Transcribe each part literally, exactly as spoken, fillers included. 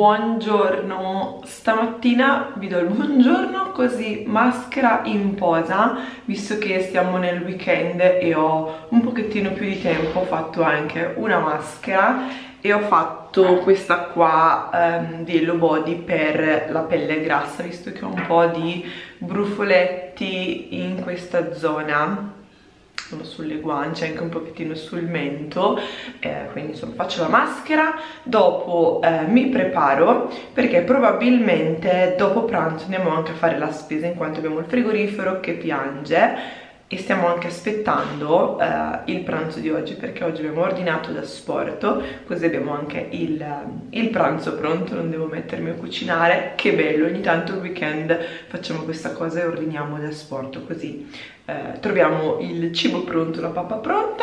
Buongiorno, stamattina vi do il buongiorno così maschera in posa, visto che stiamo nel weekend e ho un pochettino più di tempo. Ho fatto anche una maschera e ho fatto questa qua um, di Hello Body per la pelle grassa, visto che ho un po' di brufoletti in questa zona, sulle guance, anche un pochettino sul mento, eh, quindi insomma faccio la maschera, dopo eh, mi preparo perché probabilmente dopo pranzo andiamo anche a fare la spesa, in quanto abbiamo il frigorifero che piange e stiamo anche aspettando eh, il pranzo di oggi, perché oggi abbiamo ordinato da Sporto, così abbiamo anche il, il pranzo pronto, non devo mettermi a cucinare. Che bello, ogni tanto il weekend facciamo questa cosa e ordiniamo da Sporto, così eh, troviamo il cibo pronto, la pappa pronta.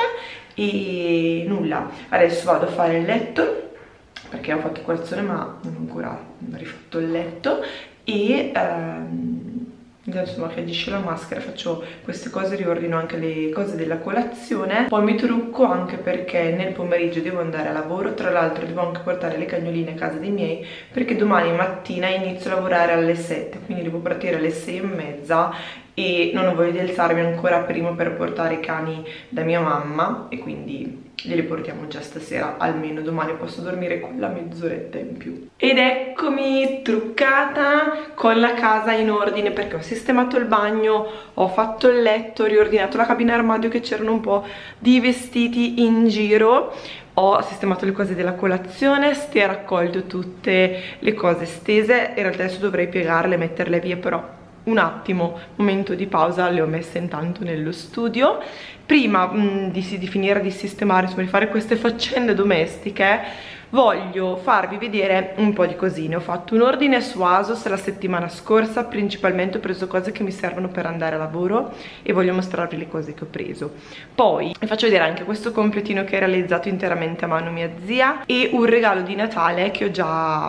E nulla, adesso vado a fare il letto perché ho fatto colazione ma non ho ancora rifatto il letto e ehm, insomma che agisce la maschera, faccio queste cose, riordino anche le cose della colazione, poi mi trucco anche perché nel pomeriggio devo andare a lavoro. Tra l'altro devo anche portare le cagnoline a casa dei miei perché domani mattina inizio a lavorare alle sette, quindi devo partire alle sei e mezza e non ho voglia di alzarmi ancora prima per portare i cani da mia mamma, e quindi glieli portiamo già stasera, almeno domani posso dormire quella mezz'oretta in più. Ed eccomi truccata, con la casa in ordine, perché ho sistemato il bagno, ho fatto il letto, ho riordinato la cabina armadio che c'erano un po' di vestiti in giro, ho sistemato le cose della colazione, stia raccolto tutte le cose stese. In realtà adesso dovrei piegarle e metterle via, però un attimo, momento di pausa, le ho messe intanto nello studio. Prima mh, di, di finire di sistemare, insomma di fare queste faccende domestiche, voglio farvi vedere un po' di cosine. Ho fatto un ordine su ASOS la settimana scorsa, principalmente ho preso cose che mi servono per andare a lavoro e voglio mostrarvi le cose che ho preso. Poi vi faccio vedere anche questo completino che è realizzato interamente a mano mia zia, e un regalo di Natale che ho già,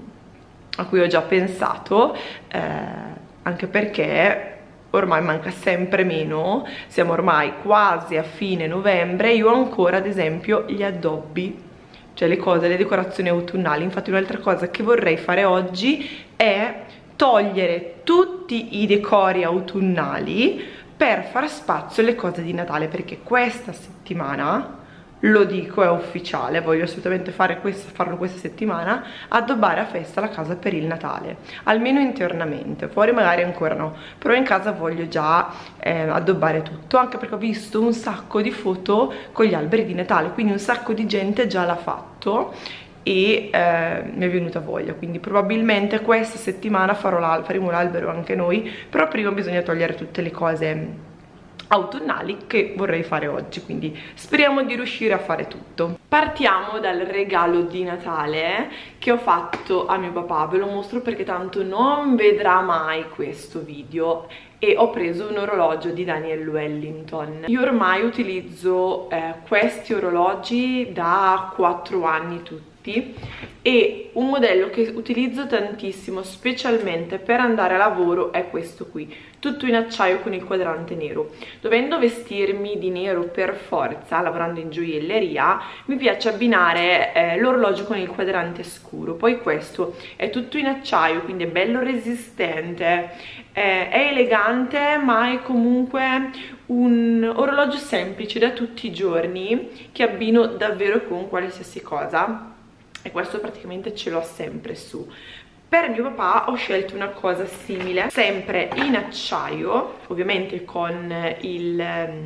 a cui ho già pensato, eh, anche perché ormai manca sempre meno, siamo ormai quasi a fine novembre, io ho ancora ad esempio gli addobbi, cioè le cose, le decorazioni autunnali. Infatti un'altra cosa che vorrei fare oggi è togliere tutti i decori autunnali per far spazio alle cose di Natale, perché questa settimana, lo dico, è ufficiale, voglio assolutamente fare questo, farlo questa settimana, addobbare a festa la casa per il Natale, almeno internamente, fuori magari ancora no, però in casa voglio già eh, addobbare tutto, anche perché ho visto un sacco di foto con gli alberi di Natale, quindi un sacco di gente già l'ha fatto e eh, mi è venuta voglia, quindi probabilmente questa settimana farò faremo l'albero anche noi, però prima bisogna togliere tutte le cose autunnali che vorrei fare oggi, quindi speriamo di riuscire a fare tutto. Partiamo dal regalo di Natale che ho fatto a mio papà, ve lo mostro perché tanto non vedrà mai questo video, e ho preso un orologio di Daniel Wellington. Io ormai utilizzo eh, questi orologi da quattro anni tutti, e un modello che utilizzo tantissimo specialmente per andare a lavoro è questo qui, tutto in acciaio con il quadrante nero. Dovendo vestirmi di nero per forza, lavorando in gioielleria, mi piace abbinare eh, l'orologio con il quadrante scuro. Poi questo è tutto in acciaio, quindi è bello resistente, eh, è elegante, ma è comunque un orologio semplice da tutti i giorni che abbino davvero con qualsiasi cosa, e questo praticamente ce l'ho sempre su. Per mio papà ho scelto una cosa simile, sempre in acciaio, ovviamente con il,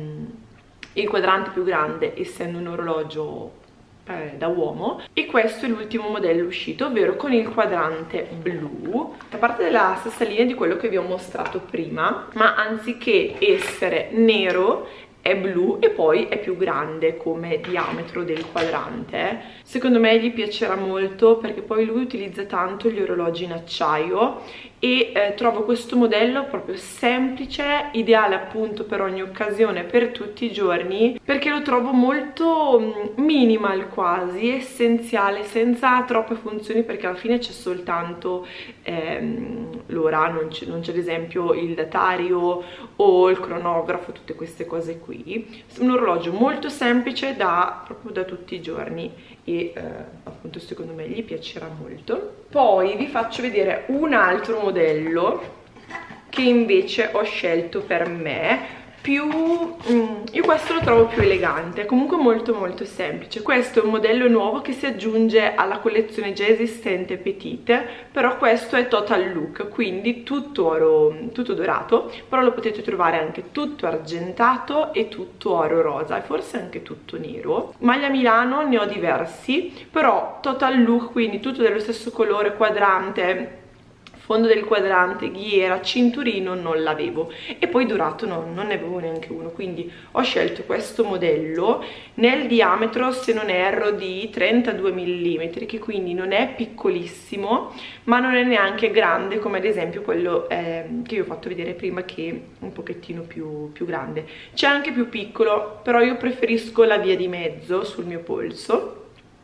il quadrante più grande, essendo un orologio eh, da uomo, e questo è l'ultimo modello uscito, ovvero con il quadrante blu. Fa parte della stessa linea di quello che vi ho mostrato prima, ma anziché essere nero è blu e poi è più grande come diametro del quadrante. Secondo me gli piacerà molto perché poi lui utilizza tanto gli orologi in acciaio e eh, trovo questo modello proprio semplice, ideale appunto per ogni occasione, per tutti i giorni, perché lo trovo molto minimal, quasi essenziale, senza troppe funzioni, perché alla fine c'è soltanto ehm, l'ora, non c'è ad esempio il datario o il cronografo, tutte queste cose qui. Un orologio molto semplice da, proprio da tutti i giorni, e eh, appunto secondo me gli piacerà molto. Poi vi faccio vedere un altro modello che invece ho scelto per me, più mm, io questo lo trovo più elegante, comunque molto molto semplice. Questo è un modello nuovo che si aggiunge alla collezione già esistente Petite, però questo è total look, quindi tutto oro, tutto dorato, però lo potete trovare anche tutto argentato e tutto oro rosa e forse anche tutto nero. Maglia Milano ne ho diversi, però total look, quindi tutto dello stesso colore, quadrante, fondo del quadrante, ghiera, cinturino non l'avevo, e poi dorato no, non ne avevo neanche uno, quindi ho scelto questo modello nel diametro, se non erro, di trentadue millimetri, che quindi non è piccolissimo ma non è neanche grande come ad esempio quello eh, che vi ho fatto vedere prima, che è un pochettino più, più grande. C'è anche più piccolo, però io preferisco la via di mezzo sul mio polso.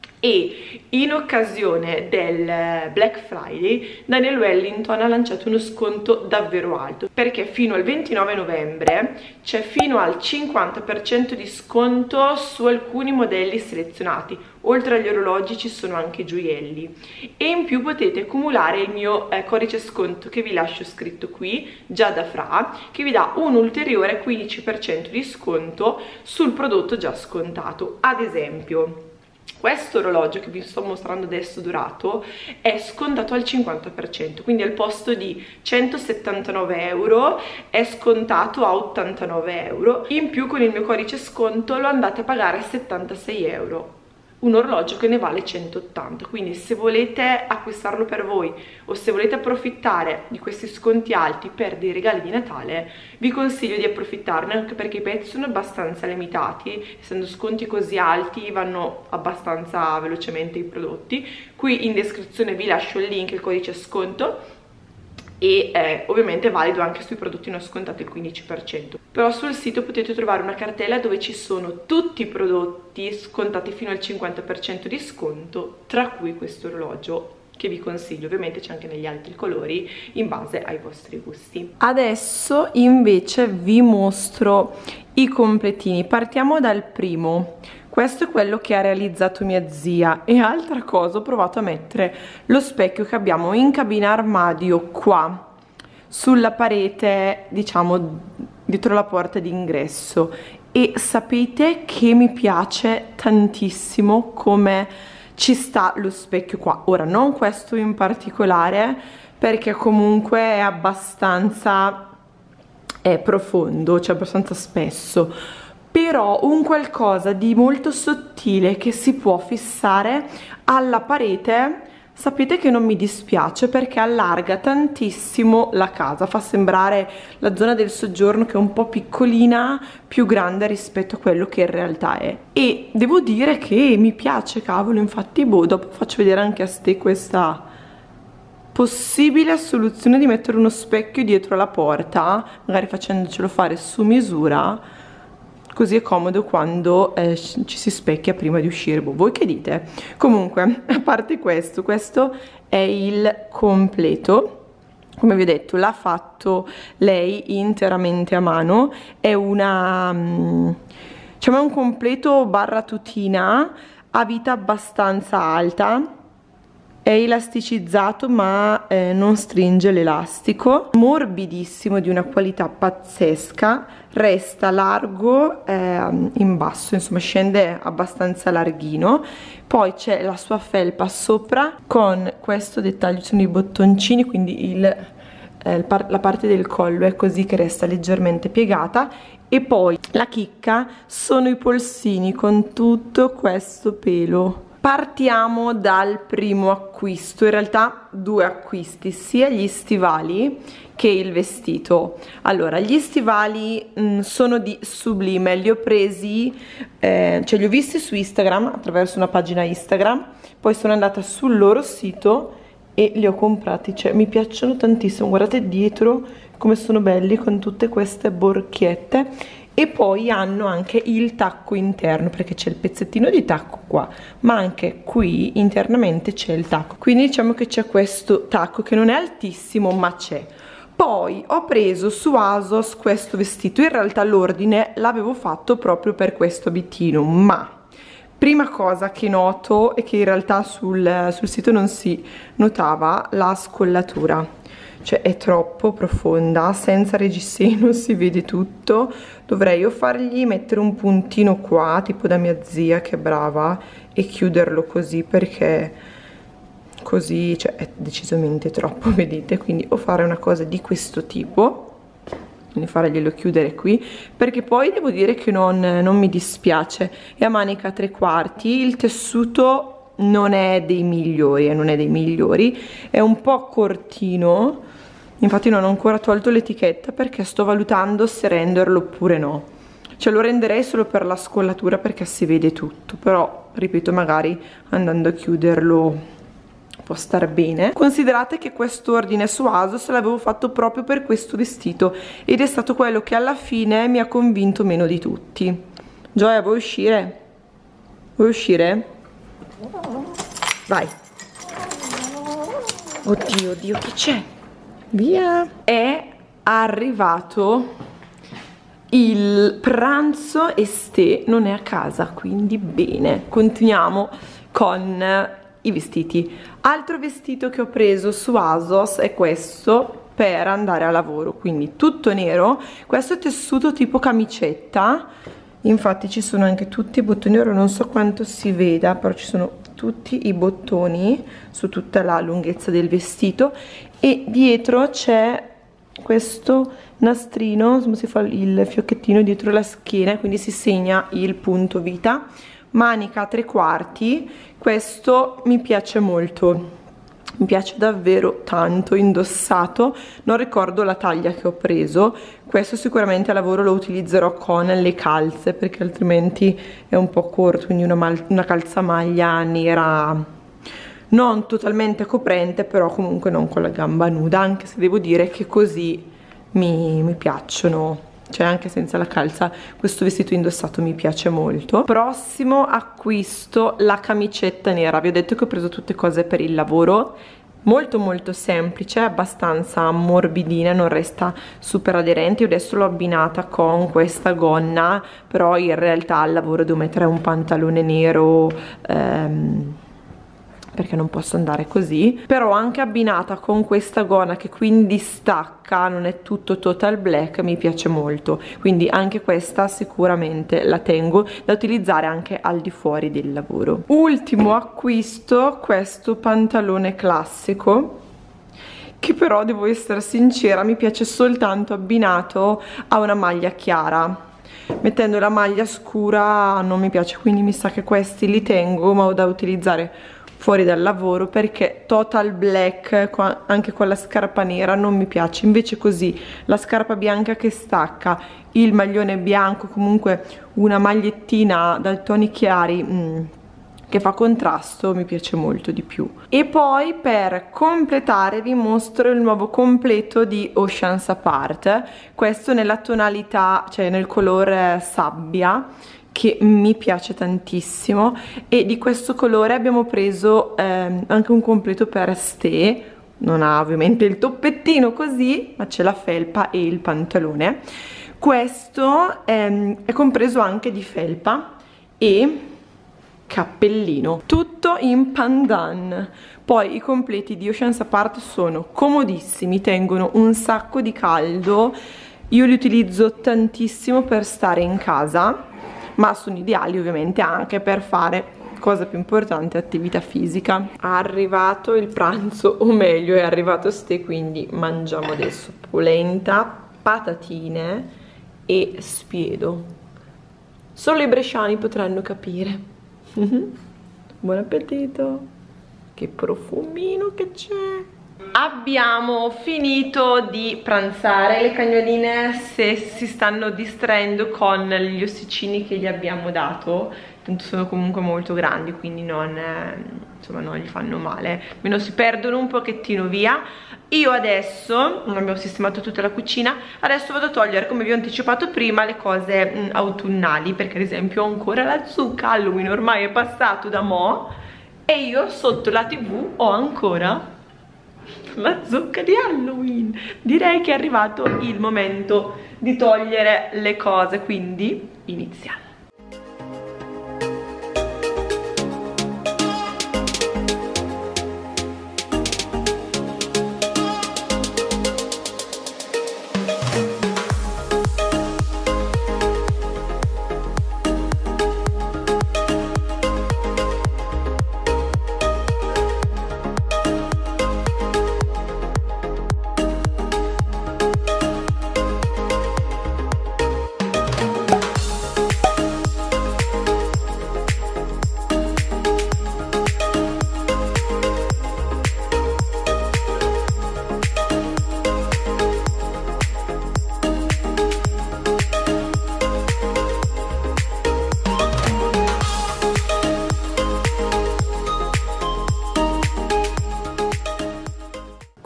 E in occasione del Black Friday Daniel Wellington ha lanciato uno sconto davvero alto, perché fino al ventinove novembre c'è fino al cinquanta per cento di sconto su alcuni modelli selezionati. Oltre agli orologi ci sono anche gioielli, e in più potete accumulare il mio eh, codice sconto che vi lascio scritto qui, già da Fra, che vi dà un ulteriore quindici per cento di sconto sul prodotto già scontato. Ad esempio, questo orologio che vi sto mostrando adesso dorato è scontato al cinquanta per cento, quindi al posto di centosettantanove euro è scontato a ottantanove euro. In più con il mio codice sconto lo andate a pagare a settantasei euro. Un orologio che ne vale centottanta, quindi se volete acquistarlo per voi o se volete approfittare di questi sconti alti per dei regali di Natale, vi consiglio di approfittarne, anche perché i prezzi sono abbastanza limitati, essendo sconti così alti vanno abbastanza velocemente i prodotti. Qui in descrizione vi lascio il link, il codice sconto, e eh, ovviamente è valido anche sui prodotti non scontati il quindici per cento. Però sul sito potete trovare una cartella dove ci sono tutti i prodotti scontati fino al cinquanta per cento di sconto, tra cui questo orologio che vi consiglio. Ovviamente c'è anche negli altri colori in base ai vostri gusti. Adesso invece vi mostro i completini. Partiamo dal primo. Questo è quello che ha realizzato mia zia. E altra cosa, ho provato a mettere lo specchio che abbiamo in cabina armadio qua sulla parete, diciamo dietro la porta d'ingresso, e sapete che mi piace tantissimo come ci sta lo specchio qua. Ora non questo in particolare, perché comunque è abbastanza è profondo, cioè abbastanza spesso, però un qualcosa di molto sottile che si può fissare alla parete. Sapete che non mi dispiace, perché allarga tantissimo la casa, fa sembrare la zona del soggiorno, che è un po' piccolina, più grande rispetto a quello che in realtà è. E devo dire che mi piace, cavolo. Infatti boh, dopo faccio vedere anche a ste questa possibile soluzione di mettere uno specchio dietro la porta, magari facendocelo fare su misura, così è comodo quando eh, ci si specchia prima di uscire. Boh, voi che dite? Comunque, a parte questo, questo è il completo. Come vi ho detto, l'ha fatto lei interamente a mano. È una um, diciamo un completo barra tutina a vita abbastanza alta. È elasticizzato ma eh, non stringe l'elastico, morbidissimo, di una qualità pazzesca, resta largo eh, in basso, insomma scende abbastanza larghino. Poi c'è la sua felpa sopra con questo dettaglio, sono i bottoncini, quindi il, eh, il par la parte del collo è così, che resta leggermente piegata. E poi la chicca sono i polsini con tutto questo pelo. Partiamo dal primo acquisto, in realtà due acquisti, sia gli stivali che il vestito. Allora, gli stivali mh, sono di Sublime, li ho presi, eh, cioè li ho visti su Instagram, attraverso una pagina Instagram, poi sono andata sul loro sito e li ho comprati, cioè mi piacciono tantissimo. Guardate dietro come sono belli, con tutte queste borchiette. E poi hanno anche il tacco interno, perché c'è il pezzettino di tacco qua, ma anche qui internamente c'è il tacco, quindi diciamo che c'è questo tacco che non è altissimo ma c'è. Poi ho preso su ASOS questo vestito, in realtà l'ordine l'avevo fatto proprio per questo abitino, ma Prima cosa che noto e che in realtà sul, sul sito non si notava, la scollatura, cioè è troppo profonda, senza reggiseno si vede tutto. Dovrei o fargli mettere un puntino qua, tipo da mia zia che è brava, e chiuderlo così, perché così, cioè, è decisamente troppo, vedete? Quindi o fare una cosa di questo tipo, quindi farglielo chiudere qui, perché poi devo dire che non, non mi dispiace. È a manica tre quarti, il tessuto non è dei migliori, eh, non è dei migliori, è un po' cortino, infatti non ho ancora tolto l'etichetta perché sto valutando se renderlo oppure no. Cioè lo renderei solo per la scollatura perché si vede tutto, però ripeto, magari andando a chiuderlo può star bene. Considerate che questo ordine su ASOS l'avevo fatto proprio per questo vestito ed è stato quello che alla fine mi ha convinto meno di tutti. Gioia, vuoi uscire? Vuoi uscire? Vai. Oddio, oddio, chi c'è? Via. È arrivato il pranzo e Ste non è a casa, quindi bene. Continuiamo con i vestiti. Altro vestito che ho preso su ASOS è questo per andare a lavoro, quindi tutto nero. Questo è tessuto tipo camicetta, infatti ci sono anche tutti i bottoni, ora non so quanto si veda, però ci sono tutti i bottoni su tutta la lunghezza del vestito e dietro c'è questo nastrino, come si fa il fiocchettino dietro la schiena, quindi si segna il punto vita. Manica tre quarti, questo mi piace molto, mi piace davvero tanto indossato. Non ricordo la taglia che ho preso, questo sicuramente a lavoro lo utilizzerò con le calze perché altrimenti è un po' corto, quindi una, una calzamaglia nera non totalmente coprente, però comunque non con la gamba nuda, anche se devo dire che così mi, mi piacciono. Cioè anche senza la calza questo vestito indossato mi piace molto. Prossimo acquisto, la camicetta nera. Vi ho detto che ho preso tutte cose per il lavoro, molto molto semplice, abbastanza morbidina, non resta super aderente. Io adesso l'ho abbinata con questa gonna, però in realtà al lavoro devo mettere un pantalone nero ehm, perché non posso andare così. Però anche abbinata con questa gonna che quindi stacca, non è tutto total black, mi piace molto, quindi anche questa sicuramente la tengo da utilizzare anche al di fuori del lavoro. Ultimo acquisto, questo pantalone classico che però devo essere sincera mi piace soltanto abbinato a una maglia chiara. Mettendo la maglia scura non mi piace, quindi mi sa che questi li tengo, ma ho da utilizzare fuori dal lavoro perché total black anche con la scarpa nera non mi piace. Invece così la scarpa bianca che stacca, il maglione bianco, comunque una magliettina dai toni chiari mm, che fa contrasto, mi piace molto di più. E poi per completare vi mostro il nuovo completo di Oceans Apart, questo nella tonalità, cioè nel colore sabbia, che mi piace tantissimo, e di questo colore abbiamo preso ehm, anche un completo per Ste. Non ha ovviamente il toppettino così, ma c'è la felpa e il pantalone. Questo ehm, è compreso anche di felpa e cappellino, tutto in pandan. Poi i completi di Oceans Apart sono comodissimi, tengono un sacco di caldo, io li utilizzo tantissimo per stare in casa, ma sono ideali ovviamente anche per fare, cosa più importante, attività fisica. È arrivato il pranzo, o meglio è arrivato Ste, quindi mangiamo adesso polenta, patatine e spiedo. Solo i bresciani potranno capire. Buon appetito! Che profumino che c'è! Abbiamo finito di pranzare, le cagnoline se si stanno distraendo con gli ossicini che gli abbiamo dato, tanto sono comunque molto grandi, quindi non, eh, insomma, non gli fanno male, almeno si perdono un pochettino via. Io adesso, abbiamo sistemato tutta la cucina, adesso vado a togliere, come vi ho anticipato prima, le cose mh, autunnali, perché ad esempio ho ancora la zucca, Halloween ormai è passato da mo', e io sotto la tv ho ancora la zucca di Halloween. Direi che è arrivato il momento di togliere le cose, quindi iniziamo.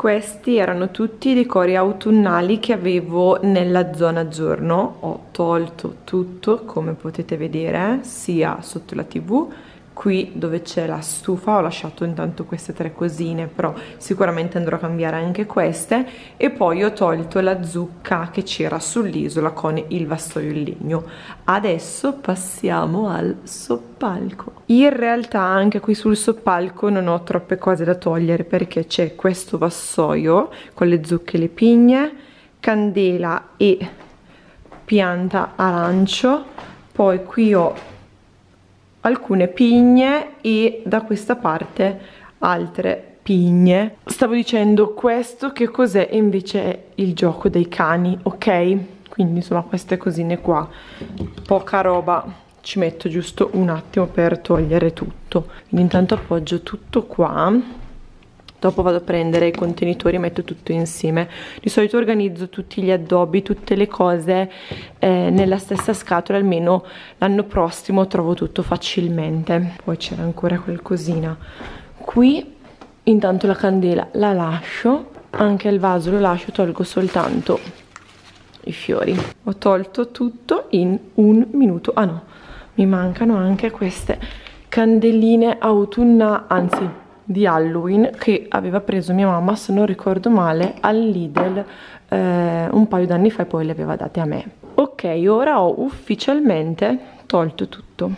Questi erano tutti i decori autunnali che avevo nella zona giorno. Ho tolto tutto, come potete vedere, sia sotto la tivù, qui dove c'è la stufa ho lasciato intanto queste tre cosine, però sicuramente andrò a cambiare anche queste, e poi ho tolto la zucca che c'era sull'isola con il vassoio in legno. Adesso passiamo al soppalco. In realtà anche qui sul soppalco non ho troppe cose da togliere, perché c'è questo vassoio con le zucche e le pigne, candela e pianta arancio, poi qui ho alcune pigne e da questa parte altre pigne. Stavo dicendo questo che cos'è, e invece è il gioco dei cani, ok? Quindi insomma queste cosine qua, poca roba, ci metto giusto un attimo per togliere tutto. Quindi intanto appoggio tutto qua, dopo vado a prendere i contenitori e metto tutto insieme. Di solito organizzo tutti gli addobbi, tutte le cose eh, nella stessa scatola, almeno l'anno prossimo trovo tutto facilmente. Poi c'era ancora qualcosina qui. Intanto la candela la lascio, anche il vaso lo lascio, tolgo soltanto i fiori. Ho tolto tutto in un minuto. Ah no, mi mancano anche queste candeline autunnali, anzi di Halloween, che aveva preso mia mamma, se non ricordo male, al Lidl eh, un paio d'anni fa, e poi le aveva date a me. Ok, ora ho ufficialmente tolto tutto.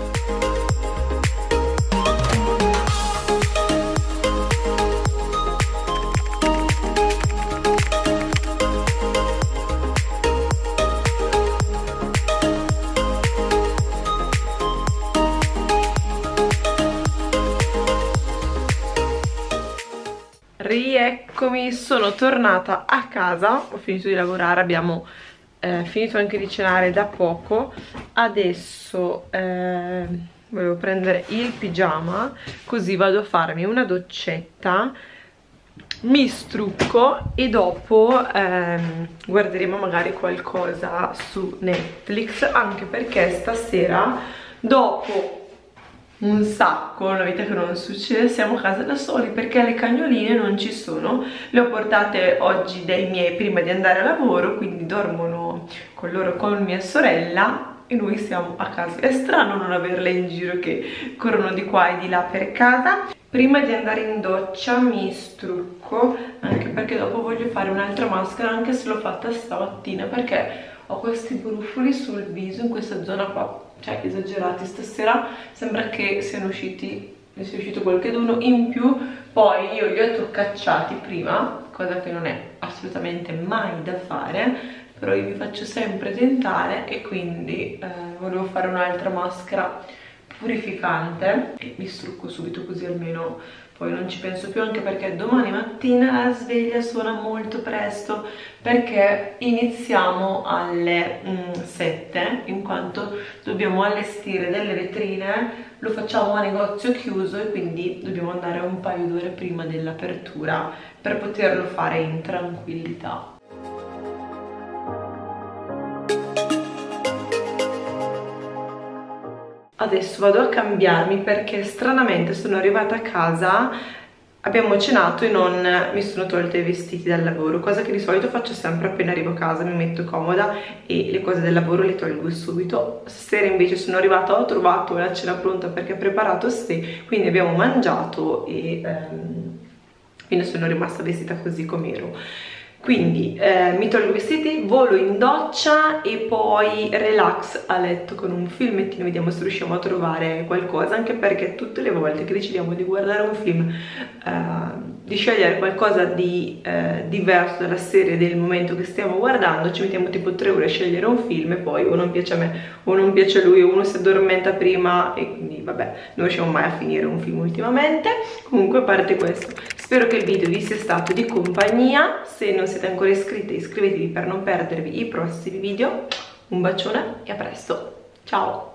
Rieccomi, sono tornata a casa, ho finito di lavorare, abbiamo eh, finito anche di cenare da poco. Adesso eh, volevo prendere il pigiama, così vado a farmi una doccetta, mi strucco e dopo ehm, guarderemo magari qualcosa su Netflix, anche perché stasera, dopo un sacco, una vita che non succede, siamo a casa da soli perché le cagnoline non ci sono. Le ho portate oggi dai miei prima di andare a lavoro, quindi dormono con loro, con mia sorella, e noi siamo a casa. È strano non averle in giro che corrono di qua e di là per casa. Prima di andare in doccia mi strucco, anche perché dopo voglio fare un'altra maschera, anche se l'ho fatta stamattina, perché ho questi brufoli sul viso in questa zona qua, cioè esagerati. Stasera sembra che siano usciti, ne sia uscito qualcheduno in più. Poi io li ho toccacciati prima, cosa che non è assolutamente mai da fare, però io vi faccio sempre tentare, e quindi eh, volevo fare un'altra maschera purificante e mi strucco subito, così almeno poi non ci penso più, anche perché domani mattina la sveglia suona molto presto, perché iniziamo alle mm, sette, in quanto dobbiamo allestire delle vetrine, lo facciamo a negozio chiuso e quindi dobbiamo andare un paio d'ore prima dell'apertura per poterlo fare in tranquillità. Adesso vado a cambiarmi perché stranamente sono arrivata a casa, abbiamo cenato e non mi sono tolta i vestiti dal lavoro, cosa che di solito faccio sempre appena arrivo a casa, mi metto comoda e le cose del lavoro le tolgo subito. Stasera invece sono arrivata, ho trovato la cena pronta perché ho preparato sé, quindi abbiamo mangiato e ehm, quindi sono rimasta vestita così com'ero. Quindi eh, mi tolgo i vestiti, volo in doccia e poi relax a letto con un filmettino, vediamo se riusciamo a trovare qualcosa, anche perché tutte le volte che decidiamo di guardare un film, eh, di scegliere qualcosa di eh, diverso dalla serie del momento che stiamo guardando, ci mettiamo tipo tre ore a scegliere un film e poi o non piace a me o non piace a lui, o uno si addormenta prima e quindi vabbè, non riusciamo mai a finire un film ultimamente. Comunque, a parte questo, spero che il video vi sia stato di compagnia. Se non siete ancora iscritti, iscrivetevi per non perdervi i prossimi video. Un bacione e a presto, ciao!